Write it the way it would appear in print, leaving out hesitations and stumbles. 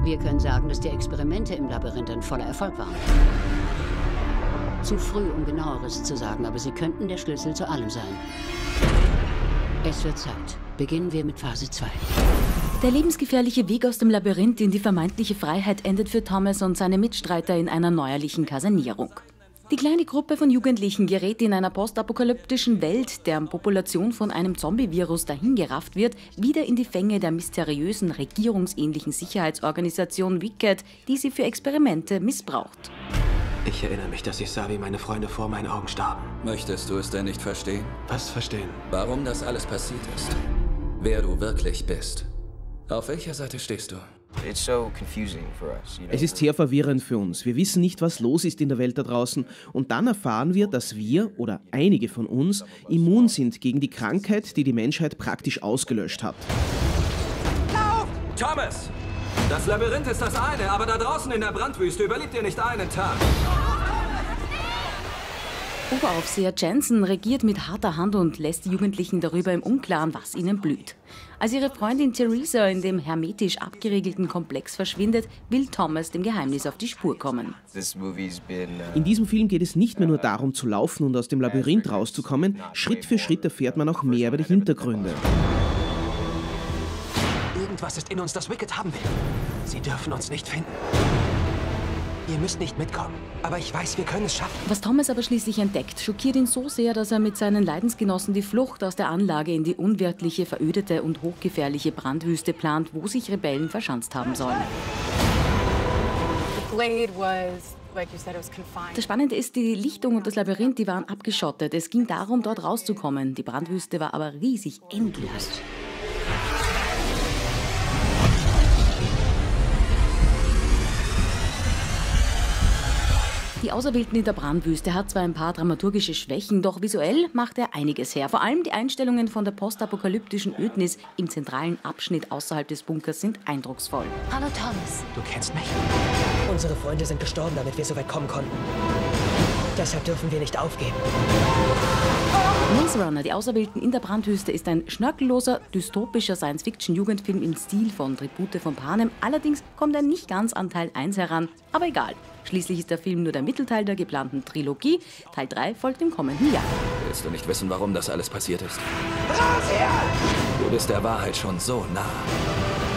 Wir können sagen, dass die Experimente im Labyrinth ein voller Erfolg waren. Zu früh, um Genaueres zu sagen, aber sie könnten der Schlüssel zu allem sein. Es wird Zeit. Beginnen wir mit Phase 2. Der lebensgefährliche Weg aus dem Labyrinth in die vermeintliche Freiheit endet für Thomas und seine Mitstreiter in einer neuerlichen Kasernierung. Die kleine Gruppe von Jugendlichen gerät in einer postapokalyptischen Welt, deren Population von einem Zombie-Virus dahingerafft wird, wieder in die Fänge der mysteriösen regierungsähnlichen Sicherheitsorganisation Wicked, die sie für Experimente missbraucht. Ich erinnere mich, dass ich sah, wie meine Freunde vor meinen Augen starben. Möchtest du es denn nicht verstehen? Was verstehen? Warum das alles passiert ist? Wer du wirklich bist? Auf welcher Seite stehst du? Es ist sehr verwirrend für uns. Wir wissen nicht, was los ist in der Welt da draußen. Und dann erfahren wir, dass wir, oder einige von uns, immun sind gegen die Krankheit, die die Menschheit praktisch ausgelöscht hat. Lauf! Thomas! Das Labyrinth ist das eine, aber da draußen in der Brandwüste überlebt ihr nicht einen Tag. Oberaufseher Jensen regiert mit harter Hand und lässt die Jugendlichen darüber im Unklaren, was ihnen blüht. Als ihre Freundin Theresa in dem hermetisch abgeriegelten Komplex verschwindet, will Thomas dem Geheimnis auf die Spur kommen. In diesem Film geht es nicht mehr nur darum zu laufen und aus dem Labyrinth rauszukommen. Schritt für Schritt erfährt man auch mehr über die Hintergründe. Irgendwas ist in uns, das Wicked haben will. Sie dürfen uns nicht finden. Ihr müsst nicht mitkommen, aber ich weiß, wir können es schaffen. Was Thomas aber schließlich entdeckt, schockiert ihn so sehr, dass er mit seinen Leidensgenossen die Flucht aus der Anlage in die unwirtliche, verödete und hochgefährliche Brandwüste plant, wo sich Rebellen verschanzt haben sollen. Das Spannende ist, die Lichtung und das Labyrinth, die waren abgeschottet. Es ging darum, dort rauszukommen. Die Brandwüste war aber riesig, endlos. Die Auserwählten in der Brandwüste hat zwar ein paar dramaturgische Schwächen, doch visuell macht er einiges her. Vor allem die Einstellungen von der postapokalyptischen Ödnis im zentralen Abschnitt außerhalb des Bunkers sind eindrucksvoll. Hallo Thomas. Du kennst mich? Unsere Freunde sind gestorben, damit wir so weit kommen konnten. Deshalb dürfen wir nicht aufgeben. Maze Runner, die Auserwählten in der Brandwüste, ist ein schnörkelloser, dystopischer Science-Fiction-Jugendfilm im Stil von Tribute von Panem. Allerdings kommt er nicht ganz an Teil 1 heran, aber egal. Schließlich ist der Film nur der Mittelteil der geplanten Trilogie. Teil 3 folgt im kommenden Jahr. Willst du nicht wissen, warum das alles passiert ist? Raus hier! Du bist der Wahrheit schon so nah.